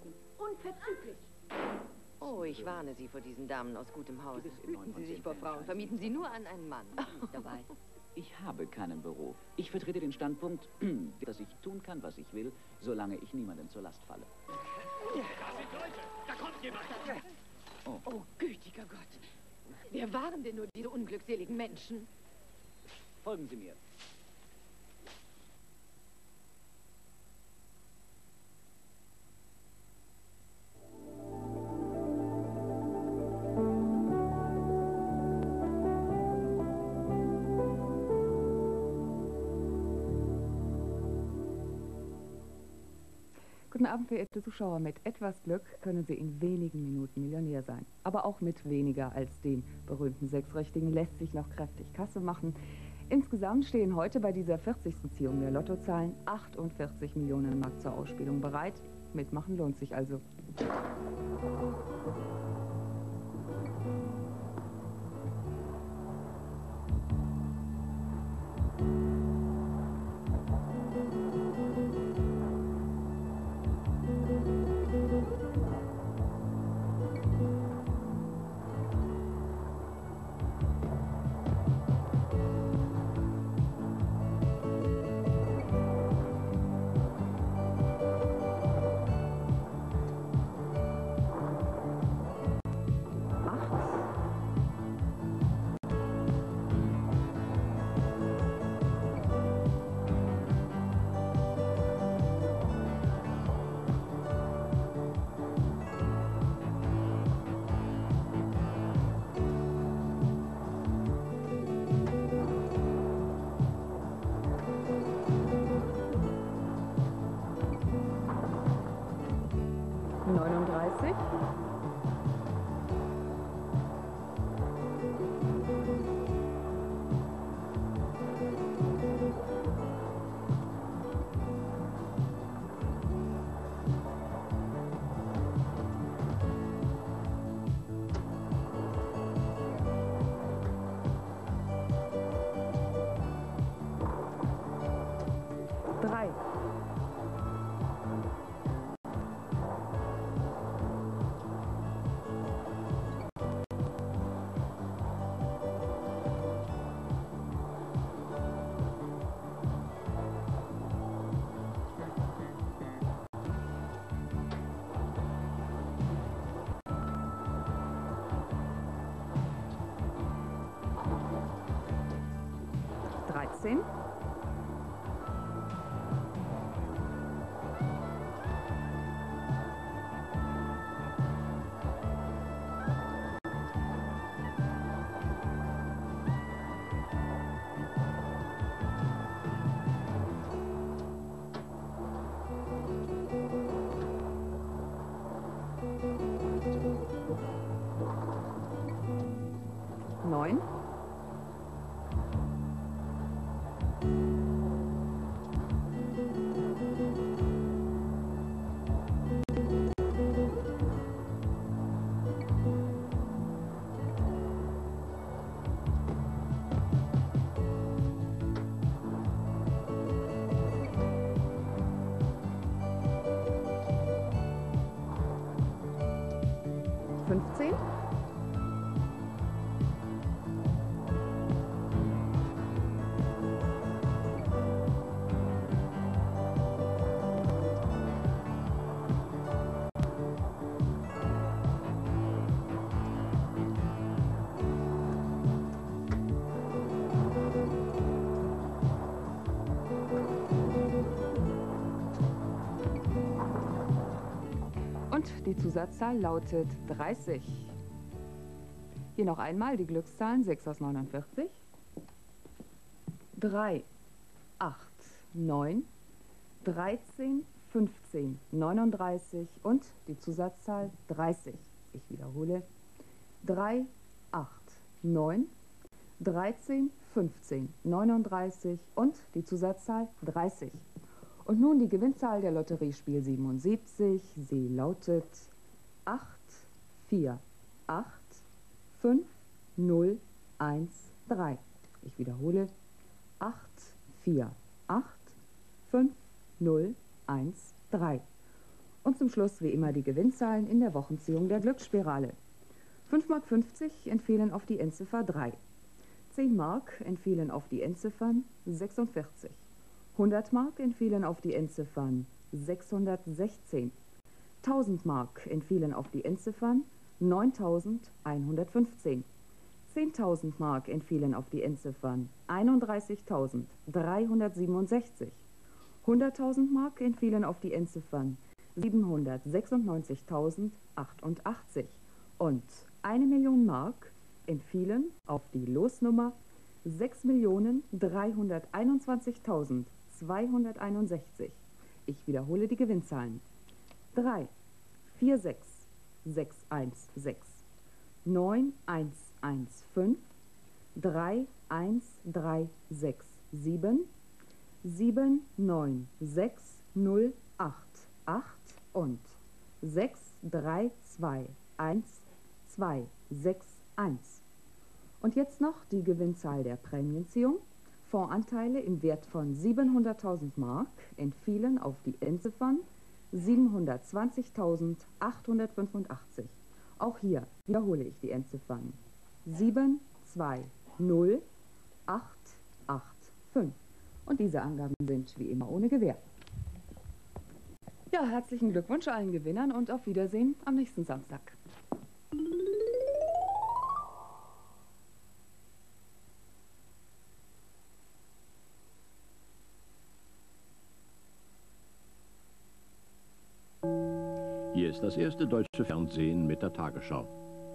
besten. Unverzüglich. Oh, ich warne Sie vor diesen Damen aus gutem Hause. Hüten Sie sich vor Frauen. Vermieten Sie nur an einen Mann. Dabei. Ich habe keinen Beruf. Ich vertrete den Standpunkt, dass ich tun kann, was ich will, solange ich niemandem zur Last falle. Da sind Leute! Da kommt jemand! Oh, gütiger Gott. Wer waren denn nur diese unglückseligen Menschen? Folgen Sie mir. Guten Abend, verehrte Zuschauer. Mit etwas Glück können Sie in wenigen Minuten Millionär sein. Aber auch mit weniger als den berühmten Sechsrichtigen lässt sich noch kräftig Kasse machen. Insgesamt stehen heute bei dieser 40. Ziehung der Lottozahlen 48 Millionen Mark zur Ausspielung bereit. Mitmachen lohnt sich also. Sehen. Neun. 15. 'Und die Zusatzzahl lautet 30. Hier noch einmal die Glückszahlen 6 aus 49. 3, 8, 9, 13, 15, 39 und die Zusatzzahl 30. Ich wiederhole. 3, 8, 9, 13, 15, 39 und die Zusatzzahl 30. Und nun die Gewinnzahl der Lotteriespiel 77. Sie lautet 8, 4, 8, 5, 0, 1, 3. Ich wiederhole. 8, 4, 8, 5, 0, 1, 3. Und zum Schluss wie immer die Gewinnzahlen in der Wochenziehung der Glücksspirale. 5,50 Mark entfielen auf die Endziffer 3. 10 Mark entfielen auf die Endziffern 46. 100 Mark entfielen auf die Endziffern 616. 1000 Mark entfielen auf die Endziffern 9115. 10.000 Mark entfielen auf die Endziffern 31.367. 100.000 Mark entfielen auf die Endziffern 796.088 und 1 Million Mark entfielen auf die Losnummer 6.321.261. Ich wiederhole die Gewinnzahlen. 3, 4, 6, 6, 1, 6, 9, 1, 1, 5, 3, 1, 3, 6, 7, 7, 9, 6, 0, 8, 8 und 6, 3, 2, 1, 2, 6, 1. Und jetzt noch die Gewinnzahl der Prämienziehung. Fondsanteile im Wert von 700.000 Mark entfielen auf die Endziffern 720.885. Auch hier wiederhole ich die Endziffern 720885. Und diese Angaben sind wie immer ohne Gewähr. Ja, herzlichen Glückwunsch allen Gewinnern und auf Wiedersehen am nächsten Samstag. Hier ist das erste deutsche Fernsehen mit der Tagesschau.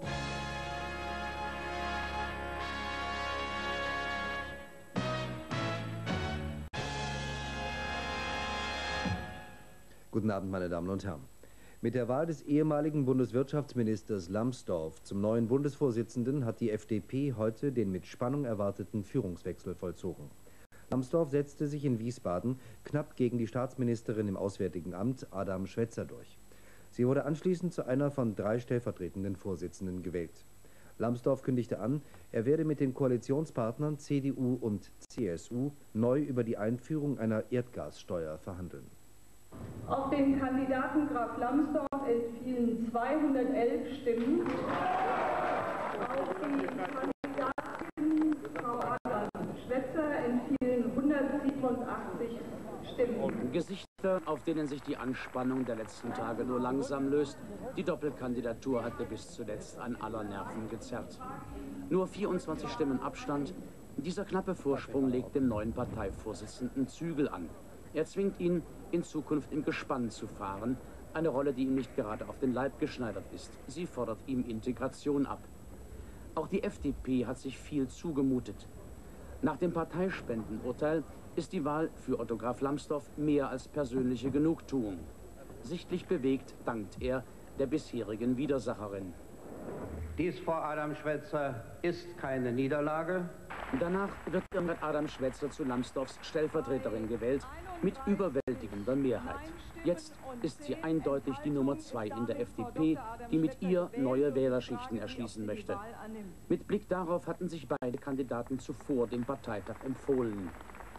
Guten Abend, meine Damen und Herren. Mit der Wahl des ehemaligen Bundeswirtschaftsministers Lambsdorff zum neuen Bundesvorsitzenden hat die FDP heute den mit Spannung erwarteten Führungswechsel vollzogen. Lambsdorff setzte sich in Wiesbaden knapp gegen die Staatsministerin im Auswärtigen Amt, Adam Schwetzer, durch. Sie wurde anschließend zu einer von 3 stellvertretenden Vorsitzenden gewählt. Lambsdorff kündigte an, er werde mit den Koalitionspartnern CDU und CSU neu über die Einführung einer Erdgassteuer verhandeln. Auf den Kandidaten Graf Lambsdorff entfielen 211 Stimmen. Auf die Kandidatin Frau Adam Schwetzer entfielen 187 Stimmen. Gesichter, auf denen sich die Anspannung der letzten Tage nur langsam löst. Die Doppelkandidatur hatte bis zuletzt an aller Nerven gezerrt. Nur 24 Stimmen Abstand. Dieser knappe Vorsprung legt dem neuen Parteivorsitzenden Zügel an. Er zwingt ihn, in Zukunft im Gespann zu fahren, eine Rolle, die ihm nicht gerade auf den Leib geschneidert ist. Sie fordert ihm Integration ab. Auch die FDP hat sich viel zugemutet. Nach dem Parteispendenurteil ist die Wahl für Otto Graf Lambsdorff mehr als persönliche Genugtuung. Sichtlich bewegt dankt er der bisherigen Widersacherin. Dies, Frau Adam Schwetzer, ist keine Niederlage. Danach wird Irmgard Adam Schwetzer zu Lambsdorffs Stellvertreterin gewählt, mit überwältigender Mehrheit. Jetzt ist sie eindeutig die Nummer 2 in der FDP, die mit ihr neue Wählerschichten erschließen möchte. Mit Blick darauf hatten sich beide Kandidaten zuvor dem Parteitag empfohlen.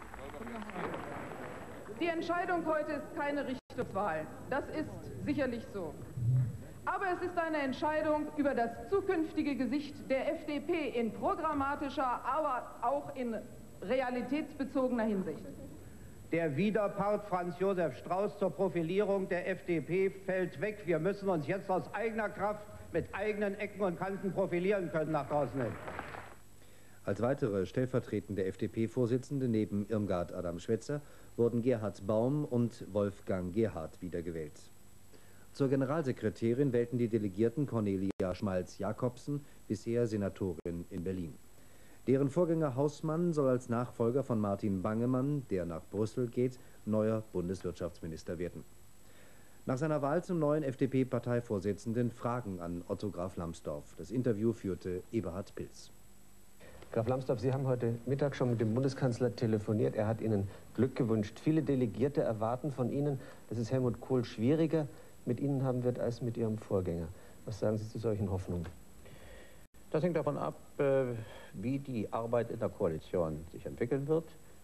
Die Entscheidung heute ist keine Richtungswahl. Das ist sicherlich so. Aber es ist eine Entscheidung über das zukünftige Gesicht der FDP in programmatischer, aber auch in realitätsbezogener Hinsicht. Der Widerpart Franz Josef Strauß zur Profilierung der FDP fällt weg. Wir müssen uns jetzt aus eigener Kraft mit eigenen Ecken und Kanten profilieren können nach draußen hin. Als weitere stellvertretende FDP-Vorsitzende neben Irmgard Adam Schwetzer wurden Gerhard Baum und Wolfgang Gerhardt wiedergewählt. Zur Generalsekretärin wählten die Delegierten Cornelia Schmalz-Jakobsen, bisher Senatorin in Berlin. Deren Vorgänger Hausmann soll als Nachfolger von Martin Bangemann, der nach Brüssel geht, neuer Bundeswirtschaftsminister werden. Nach seiner Wahl zum neuen FDP-Parteivorsitzenden Fragen an Otto Graf Lambsdorff. Das Interview führte Eberhard Pilz. Graf Lambsdorff, Sie haben heute Mittag schon mit dem Bundeskanzler telefoniert. Er hat Ihnen Glück gewünscht. Viele Delegierte erwarten von Ihnen, das ist Helmut Kohl schwieriger mit Ihnen haben wird als mit Ihrem Vorgänger. Was sagen Sie zu solchen Hoffnungen? Das hängt davon ab, wie die Arbeit in der Koalition sich entwickeln wird.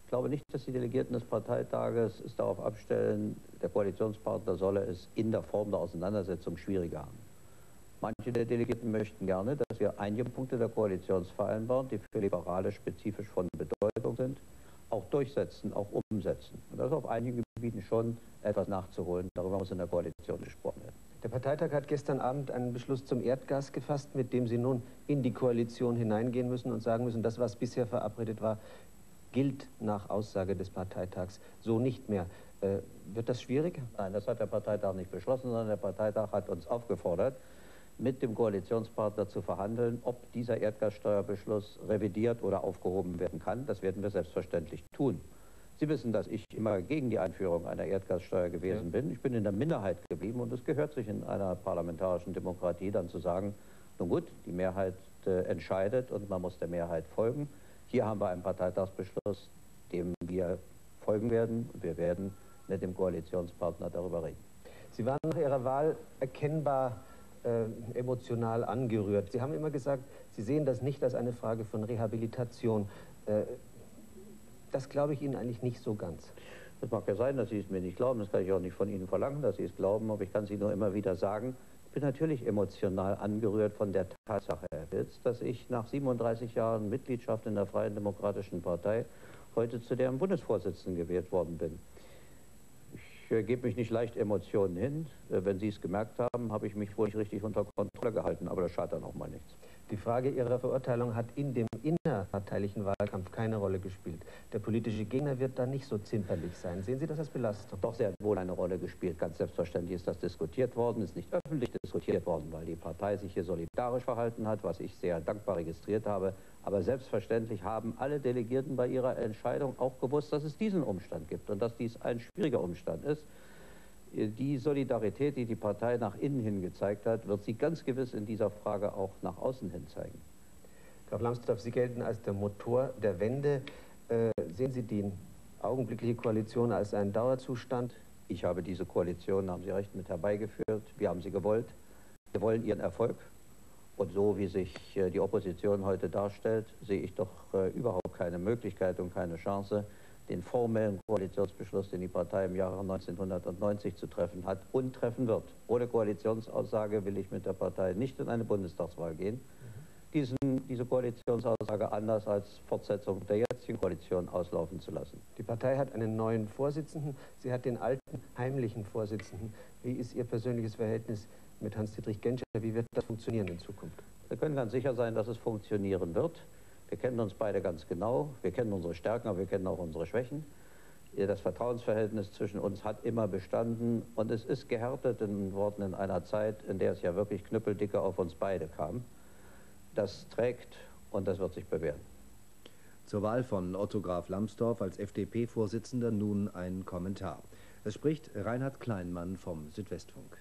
Ich glaube nicht, dass die Delegierten des Parteitages es darauf abstellen, der Koalitionspartner solle es in der Form der Auseinandersetzung schwieriger haben. Manche der Delegierten möchten gerne, dass wir einige Punkte der Koalitionsvereinbarung, die für Liberale spezifisch von Bedeutung sind, auch durchsetzen, auch umsetzen. Und das ist auf einigen Gebieten schon etwas nachzuholen. Darüber muss in der Koalition gesprochen werden. Der Parteitag hat gestern Abend einen Beschluss zum Erdgas gefasst, mit dem Sie nun in die Koalition hineingehen müssen und sagen müssen, das, was bisher verabredet war, gilt nach Aussage des Parteitags so nicht mehr. Wird das schwierig? Nein, das hat der Parteitag nicht beschlossen, sondern der Parteitag hat uns aufgefordert, mit dem Koalitionspartner zu verhandeln, ob dieser Erdgassteuerbeschluss revidiert oder aufgehoben werden kann. Das werden wir selbstverständlich tun. Sie wissen, dass ich immer gegen die Einführung einer Erdgassteuer gewesen bin. Ich bin in der Minderheit geblieben und es gehört sich in einer parlamentarischen Demokratie dann zu sagen, nun gut, die Mehrheit entscheidet und man muss der Mehrheit folgen. Hier haben wir einen Parteitagsbeschluss, dem wir folgen werden und wir werden mit dem Koalitionspartner darüber reden. Sie waren nach Ihrer Wahl erkennbar emotional angerührt. Sie haben immer gesagt, Sie sehen das nicht als eine Frage von Rehabilitation. Das glaube ich Ihnen eigentlich nicht so ganz. Das mag ja sein, dass Sie es mir nicht glauben, das kann ich auch nicht von Ihnen verlangen, dass Sie es glauben, aber ich kann Sie nur immer wieder sagen, ich bin natürlich emotional angerührt von der Tatsache, Herr Pilz, dass ich nach 37 Jahren Mitgliedschaft in der Freien Demokratischen Partei heute zu deren Bundesvorsitzenden gewählt worden bin. Ich gebe mich nicht leicht Emotionen hin. Wenn Sie es gemerkt haben, habe ich mich wohl nicht richtig unter Kontrolle gehalten, aber das schadet dann auch mal nichts. Die Frage Ihrer Verurteilung hat in dem innerparteilichen Wahlkampf keine Rolle gespielt. Der politische Gegner wird da nicht so zimperlich sein. Sehen Sie das als Belastung? Doch, sehr wohl eine Rolle gespielt. Ganz selbstverständlich ist das diskutiert worden, ist nicht öffentlich diskutiert worden, weil die Partei sich hier solidarisch verhalten hat, was ich sehr dankbar registriert habe. Aber selbstverständlich haben alle Delegierten bei ihrer Entscheidung auch gewusst, dass es diesen Umstand gibt und dass dies ein schwieriger Umstand ist. Die Solidarität, die die Partei nach innen hin gezeigt hat, wird sie ganz gewiss in dieser Frage auch nach außen hin zeigen. Graf Lambsdorff, Sie gelten als der Motor der Wende. Sehen Sie die augenblickliche Koalition als einen Dauerzustand? Ich habe diese Koalition, haben Sie recht, mit herbeigeführt. Wir haben sie gewollt. Wir wollen ihren Erfolg. Und so wie sich die Opposition heute darstellt, sehe ich doch überhaupt keine Möglichkeit und keine Chance, den formellen Koalitionsbeschluss, den die Partei im Jahre 1990 zu treffen hat und treffen wird. Ohne Koalitionsaussage will ich mit der Partei nicht in eine Bundestagswahl gehen. Diese Koalitionsaussage anders als Fortsetzung der jetzigen Koalition auslaufen zu lassen. Die Partei hat einen neuen Vorsitzenden. Sie hat den alten, heimlichen Vorsitzenden. Wie ist Ihr persönliches Verhältnis mit Hans-Dietrich Genscher? Wie wird das funktionieren in Zukunft? Wir können ganz sicher sein, dass es funktionieren wird. Wir kennen uns beide ganz genau. Wir kennen unsere Stärken, aber wir kennen auch unsere Schwächen. Das Vertrauensverhältnis zwischen uns hat immer bestanden und es ist gehärtet worden in einer Zeit, in der es ja wirklich knüppeldicke auf uns beide kam. Das trägt und das wird sich bewähren. Zur Wahl von Otto Graf Lambsdorff als FDP-Vorsitzender nun ein Kommentar. Es spricht Reinhard Kleinmann vom Südwestfunk.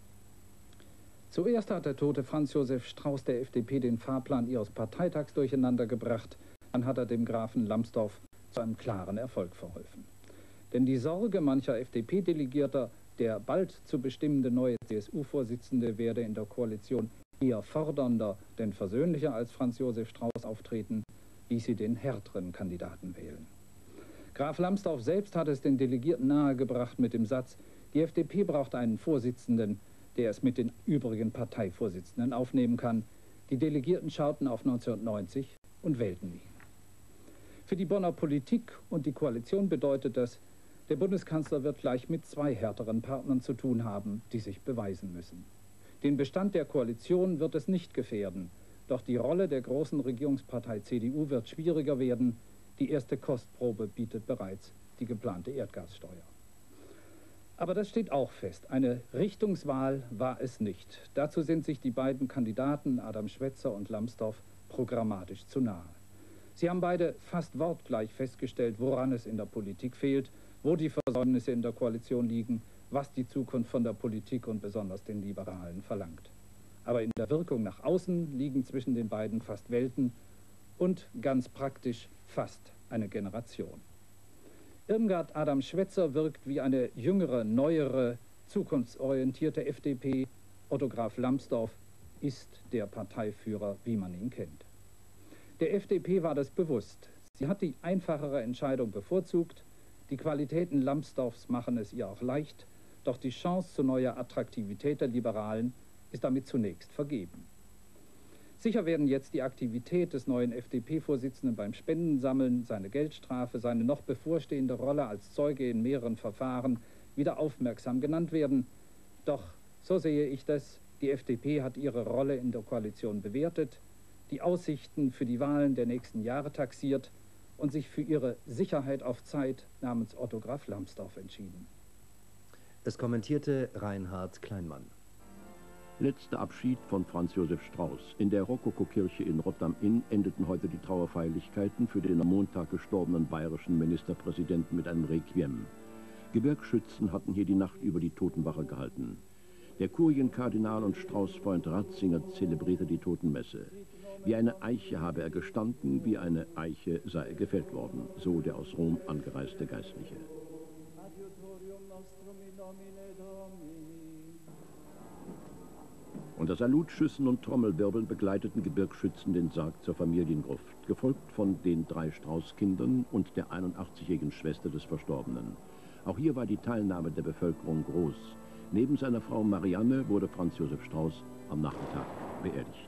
Zuerst hat der tote Franz Josef Strauß der FDP den Fahrplan ihres Parteitags durcheinandergebracht. Dann hat er dem Grafen Lambsdorff zu einem klaren Erfolg verholfen. Denn die Sorge mancher FDP-Delegierter, der bald zu bestimmende neue CSU-Vorsitzende werde in der Koalition eher fordernder, denn versöhnlicher als Franz Josef Strauß auftreten, ließ sie den härteren Kandidaten wählen. Graf Lambsdorff selbst hat es den Delegierten nahegebracht mit dem Satz, die FDP braucht einen Vorsitzenden, der es mit den übrigen Parteivorsitzenden aufnehmen kann. Die Delegierten schauten auf 1990 und wählten ihn. Für die Bonner Politik und die Koalition bedeutet das, der Bundeskanzler wird gleich mit zwei härteren Partnern zu tun haben, die sich beweisen müssen. Den Bestand der Koalition wird es nicht gefährden, doch die Rolle der großen Regierungspartei CDU wird schwieriger werden. Die erste Kostprobe bietet bereits die geplante Erdgassteuer. Aber das steht auch fest. Eine Richtungswahl war es nicht. Dazu sind sich die beiden Kandidaten, Adam Schwetzer und Lambsdorff, programmatisch zu nahe. Sie haben beide fast wortgleich festgestellt, woran es in der Politik fehlt, wo die Versäumnisse in der Koalition liegen, was die Zukunft von der Politik und besonders den Liberalen verlangt. Aber in der Wirkung nach außen liegen zwischen den beiden fast Welten und ganz praktisch fast eine Generation. Irmgard Adam Schwetzer wirkt wie eine jüngere, neuere, zukunftsorientierte FDP. Otto Graf Lambsdorff ist der Parteiführer, wie man ihn kennt. Der FDP war das bewusst. Sie hat die einfachere Entscheidung bevorzugt. Die Qualitäten Lambsdorffs machen es ihr auch leicht, doch die Chance zu neuer Attraktivität der Liberalen ist damit zunächst vergeben. Sicher werden jetzt die Aktivität des neuen FDP-Vorsitzenden beim Spendensammeln, seine Geldstrafe, seine noch bevorstehende Rolle als Zeuge in mehreren Verfahren wieder aufmerksam genannt werden. Doch, so sehe ich das, die FDP hat ihre Rolle in der Koalition bewertet, die Aussichten für die Wahlen der nächsten Jahre taxiert und sich für ihre Sicherheit auf Zeit namens Otto Graf Lambsdorff entschieden. Es kommentierte Reinhard Kleinmann. Letzter Abschied von Franz Josef Strauß. In der Rokokokirche in Rotterdam-Inn endeten heute die Trauerfeierlichkeiten für den am Montag gestorbenen bayerischen Ministerpräsidenten mit einem Requiem. Gebirgsschützen hatten hier die Nacht über die Totenwache gehalten. Der Kurienkardinal und Strauß-Freund Ratzinger zelebrierte die Totenmesse. Wie eine Eiche habe er gestanden, wie eine Eiche sei er gefällt worden, so der aus Rom angereiste Geistliche. Unter Salutschüssen und Trommelwirbeln begleiteten Gebirgsschützen den Sarg zur Familiengruft, gefolgt von den 3 Strauß-Kindern und der 81-jährigen Schwester des Verstorbenen. Auch hier war die Teilnahme der Bevölkerung groß. Neben seiner Frau Marianne wurde Franz Josef Strauß am Nachmittag beerdigt.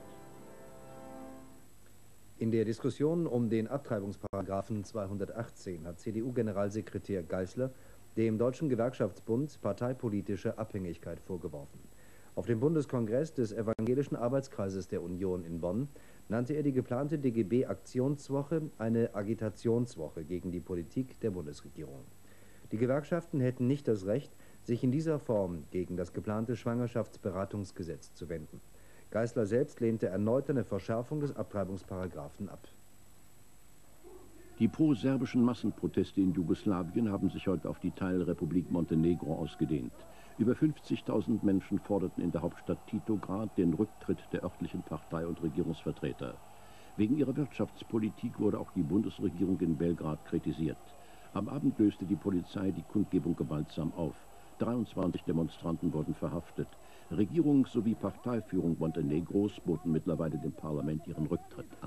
In der Diskussion um den Abtreibungsparagraphen 218 hat CDU-Generalsekretär Geisler dem Deutschen Gewerkschaftsbund parteipolitische Abhängigkeit vorgeworfen. Auf dem Bundeskongress des Evangelischen Arbeitskreises der Union in Bonn nannte er die geplante DGB-Aktionswoche eine Agitationswoche gegen die Politik der Bundesregierung. Die Gewerkschaften hätten nicht das Recht, sich in dieser Form gegen das geplante Schwangerschaftsberatungsgesetz zu wenden. Geisler selbst lehnte erneut eine Verschärfung des Abtreibungsparagraphen ab. Die pro-serbischen Massenproteste in Jugoslawien haben sich heute auf die Teilrepublik Montenegro ausgedehnt. Über 50.000 Menschen forderten in der Hauptstadt Titograd den Rücktritt der örtlichen Partei- und Regierungsvertreter. Wegen ihrer Wirtschaftspolitik wurde auch die Bundesregierung in Belgrad kritisiert. Am Abend löste die Polizei die Kundgebung gewaltsam auf. 23 Demonstranten wurden verhaftet. Regierung sowie Parteiführung Montenegros boten mittlerweile dem Parlament ihren Rücktritt an.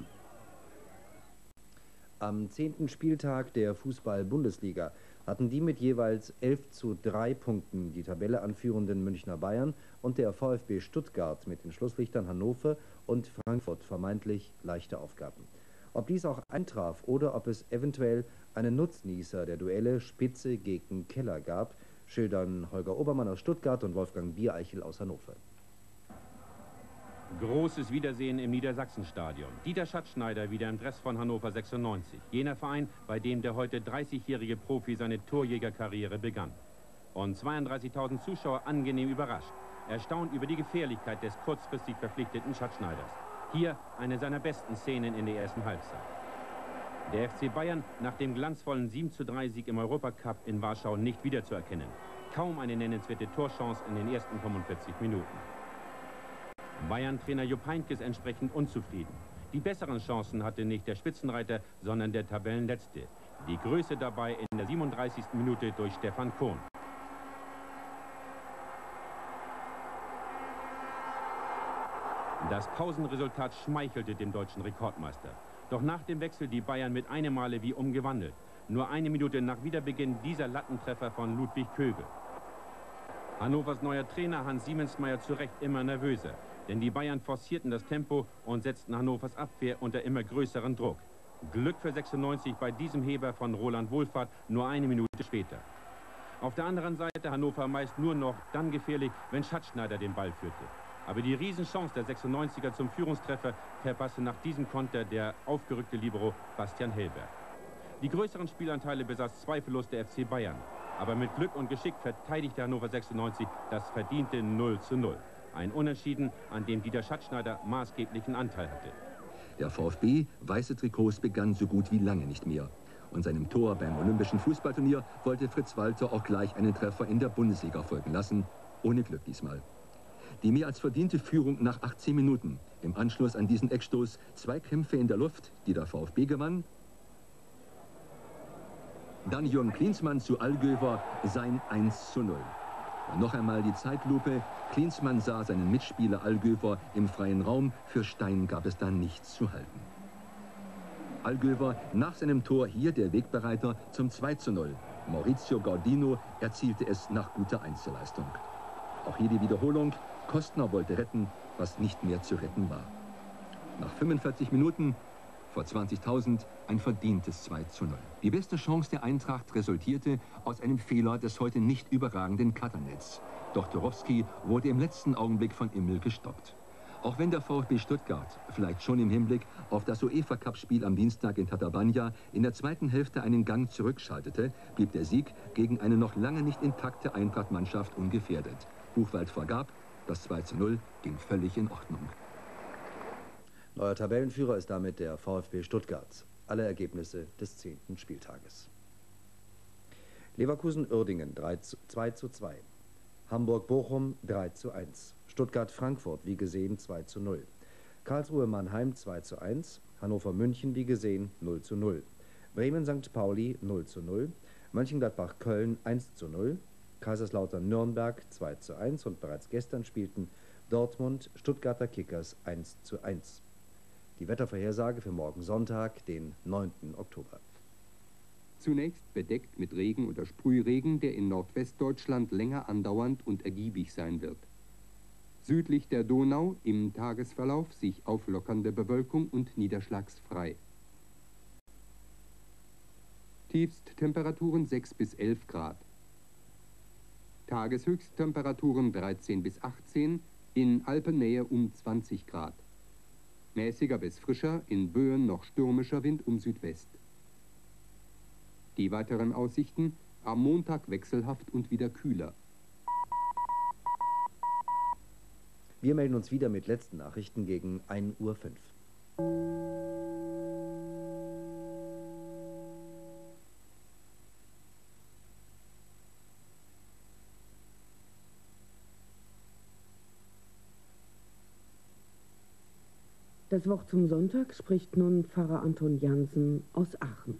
Am 10. Spieltag der Fußball-Bundesliga hatten die mit jeweils 11:3 Punkten die Tabelle anführenden Münchner Bayern und der VfB Stuttgart mit den Schlusslichtern Hannover und Frankfurt vermeintlich leichte Aufgaben. Ob dies auch eintraf oder ob es eventuell einen Nutznießer der Duelle Spitze gegen Keller gab, schildern Holger Obermann aus Stuttgart und Wolfgang Biereichel aus Hannover. Großes Wiedersehen im Niedersachsenstadion. Dieter Schatzschneider wieder im Dress von Hannover 96. Jener Verein, bei dem der heute 30-jährige Profi seine Torjägerkarriere begann. Und 32.000 Zuschauer angenehm überrascht. Erstaunt über die Gefährlichkeit des kurzfristig verpflichteten Schatzschneiders. Hier eine seiner besten Szenen in der ersten Halbzeit. Der FC Bayern nach dem glanzvollen 7:3-Sieg im Europacup in Warschau nicht wiederzuerkennen. Kaum eine nennenswerte Torchance in den ersten 45 Minuten. Bayern-Trainer Jupp Heynckes entsprechend unzufrieden. Die besseren Chancen hatte nicht der Spitzenreiter, sondern der Tabellenletzte. Die Größe dabei in der 37. Minute durch Stefan Kohn. Das Pausenresultat schmeichelte dem deutschen Rekordmeister. Doch nach dem Wechsel die Bayern mit einem Male wie umgewandelt. Nur eine Minute nach Wiederbeginn dieser Lattentreffer von Ludwig Kögel. Hannovers neuer Trainer Hans Siemensmeier zu Recht immer nervöser. Denn die Bayern forcierten das Tempo und setzten Hannovers Abwehr unter immer größeren Druck. Glück für 96 bei diesem Heber von Roland Wohlfahrt nur eine Minute später. Auf der anderen Seite Hannover meist nur noch dann gefährlich, wenn Schatzschneider den Ball führte. Aber die Riesenchance der 96er zum Führungstreffer verpasste nach diesem Konter der aufgerückte Libero Bastian Hellberg. Die größeren Spielanteile besaß zweifellos der FC Bayern. Aber mit Glück und Geschick verteidigte Hannover 96 das verdiente 0:0. Ein Unentschieden, an dem Dieter Schatzschneider maßgeblichen Anteil hatte. Der VfB, weiße Trikots, begann so gut wie lange nicht mehr. Und seinem Tor beim Olympischen Fußballturnier wollte Fritz Walter auch gleich einen Treffer in der Bundesliga folgen lassen. Ohne Glück diesmal. Die mehr als verdiente Führung nach 18 Minuten. Im Anschluss an diesen Eckstoß 2 Kämpfe in der Luft, die der VfB gewann. Dann Jürgen Klinsmann zu Allgöwer, sein 1:0. Und noch einmal die Zeitlupe. Klinsmann sah seinen Mitspieler Allgöwer im freien Raum. Für Stein gab es da nichts zu halten. Allgöwer nach seinem Tor hier der Wegbereiter zum 2:0. Maurizio Gaudino erzielte es nach guter Einzelleistung. Auch hier die Wiederholung. Kostner wollte retten, was nicht mehr zu retten war. Nach 45 Minuten vor 20.000 ein verdientes 2:0. Die beste Chance der Eintracht resultierte aus einem Fehler des heute nicht überragenden Katanetz. Doch Turowski wurde im letzten Augenblick von Immel gestoppt. Auch wenn der VfB Stuttgart, vielleicht schon im Hinblick auf das UEFA-Cup-Spiel am Dienstag in Tatabánya, in der zweiten Hälfte einen Gang zurückschaltete, blieb der Sieg gegen eine noch lange nicht intakte Eintracht-Mannschaft ungefährdet. Buchwald vergab, das 2:0 ging völlig in Ordnung. Neuer Tabellenführer ist damit der VfB Stuttgart. Alle Ergebnisse des 10. Spieltages. Leverkusen-Uerdingen 2:2. Hamburg-Bochum 3:1. Stuttgart-Frankfurt, wie gesehen, 2:0. Karlsruhe-Mannheim 2:1. Hannover-München, wie gesehen, 0:0. Bremen-St. Pauli 0:0. Mönchengladbach-Köln 1:0. Kaiserslautern-Nürnberg 2:1 und bereits gestern spielten Dortmund, Stuttgarter Kickers 1:1. Die Wettervorhersage für morgen Sonntag, den 9. Oktober. Zunächst bedeckt mit Regen oder Sprühregen, der in Nordwestdeutschland länger andauernd und ergiebig sein wird. Südlich der Donau im Tagesverlauf sich auflockernde Bewölkung und niederschlagsfrei. Tiefsttemperaturen 6 bis 11 Grad. Tageshöchsttemperaturen 13 bis 18, in Alpennähe um 20 Grad. Mäßiger bis frischer, in Böen noch stürmischer Wind um Südwest. Die weiteren Aussichten: am Montag wechselhaft und wieder kühler. Wir melden uns wieder mit letzten Nachrichten gegen 1:05 Uhr. Das Wort zum Sonntag spricht nun Pfarrer Anton Jansen aus Aachen.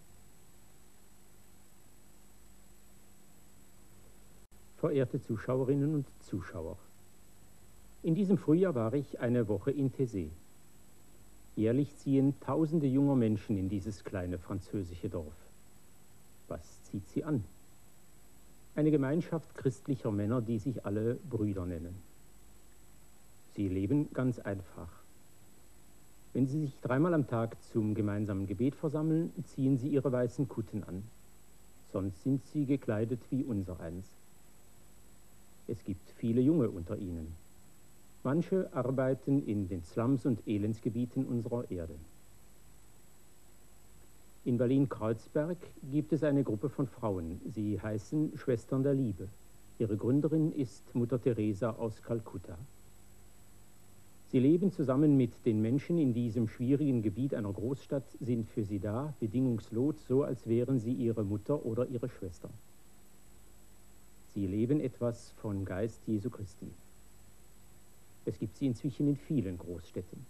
Verehrte Zuschauerinnen und Zuschauer, in diesem Frühjahr war ich eine Woche in Taizé. Jährlich ziehen tausende junger Menschen in dieses kleine französische Dorf. Was zieht sie an? Eine Gemeinschaft christlicher Männer, die sich alle Brüder nennen. Sie leben ganz einfach. Wenn sie sich 3-mal am Tag zum gemeinsamen Gebet versammeln, ziehen sie ihre weißen Kutten an. Sonst sind sie gekleidet wie unsereins. Es gibt viele Junge unter ihnen. Manche arbeiten in den Slums und Elendsgebieten unserer Erde. In Berlin-Kreuzberg gibt es eine Gruppe von Frauen. Sie heißen Schwestern der Liebe. Ihre Gründerin ist Mutter Teresa aus Kalkutta. Sie leben zusammen mit den Menschen in diesem schwierigen Gebiet einer Großstadt, sind für sie da, bedingungslos, so als wären sie ihre Mutter oder ihre Schwester. Sie leben etwas von Geist Jesu Christi. Es gibt sie inzwischen in vielen Großstädten.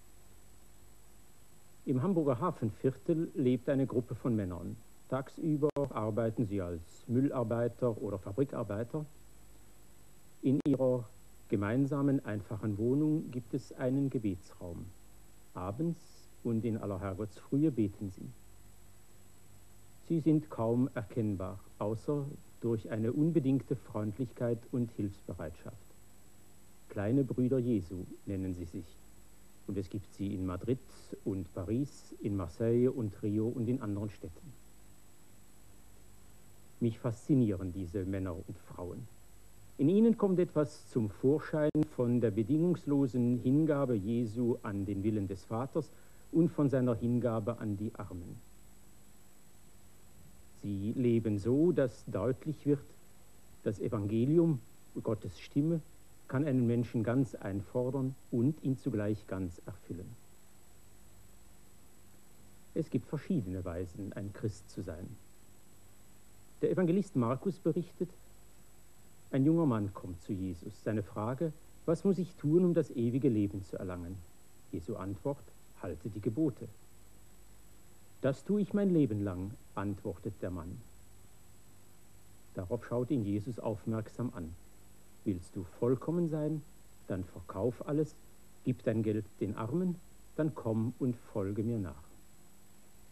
Im Hamburger Hafenviertel lebt eine Gruppe von Männern. Tagsüber arbeiten sie als Müllarbeiter oder Fabrikarbeiter. In ihrer gemeinsamen, einfachen Wohnung gibt es einen Gebetsraum. Abends und in aller Herrgottsfrühe beten sie. Sie sind kaum erkennbar, außer durch eine unbedingte Freundlichkeit und Hilfsbereitschaft. Kleine Brüder Jesu nennen sie sich. Und es gibt sie in Madrid und Paris, in Marseille und Rio und in anderen Städten. Mich faszinieren diese Männer und Frauen. In ihnen kommt etwas zum Vorschein von der bedingungslosen Hingabe Jesu an den Willen des Vaters und von seiner Hingabe an die Armen. Sie leben so, dass deutlich wird, das Evangelium, Gottes Stimme, kann einen Menschen ganz einfordern und ihn zugleich ganz erfüllen. Es gibt verschiedene Weisen, ein Christ zu sein. Der Evangelist Markus berichtet, ein junger Mann kommt zu Jesus. Seine Frage: Was muss ich tun, um das ewige Leben zu erlangen? Jesu Antwort: Halte die Gebote. Das tue ich mein Leben lang, antwortet der Mann. Darauf schaut ihn Jesus aufmerksam an. Willst du vollkommen sein? Dann verkauf alles, gib dein Geld den Armen, dann komm und folge mir nach.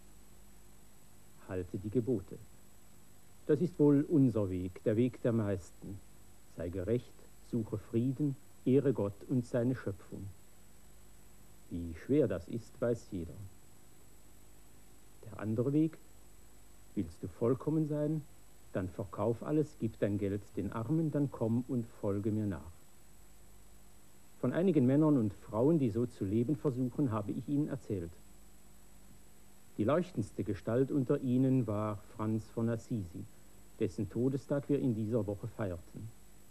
halte die Gebote. Das ist wohl unser Weg, der Weg der meisten. Sei gerecht, suche Frieden, ehre Gott und seine Schöpfung. Wie schwer das ist, weiß jeder. Der andere Weg: willst du vollkommen sein, dann verkauf alles, gib dein Geld den Armen, dann komm und folge mir nach. Von einigen Männern und Frauen, die so zu leben versuchen, habe ich Ihnen erzählt. Die leuchtendste Gestalt unter ihnen war Franz von Assisi, dessen Todestag wir in dieser Woche feierten.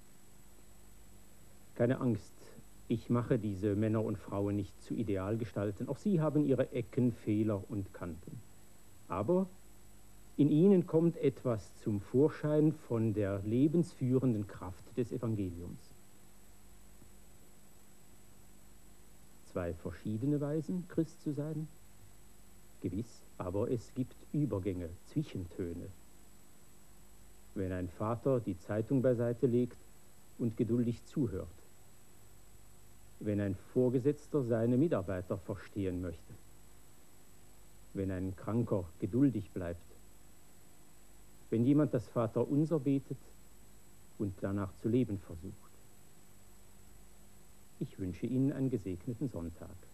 Keine Angst, ich mache diese Männer und Frauen nicht zu Idealgestalten. Auch sie haben ihre Ecken, Fehler und Kanten. Aber in ihnen kommt etwas zum Vorschein von der lebensführenden Kraft des Evangeliums. Zwei verschiedene Weisen, Christ zu sein? Gewiss, aber es gibt Übergänge, Zwischentöne. Wenn ein Vater die Zeitung beiseite legt und geduldig zuhört. Wenn ein Vorgesetzter seine Mitarbeiter verstehen möchte. Wenn ein Kranker geduldig bleibt. Wenn jemand das Vaterunser betet und danach zu leben versucht. Ich wünsche Ihnen einen gesegneten Sonntag.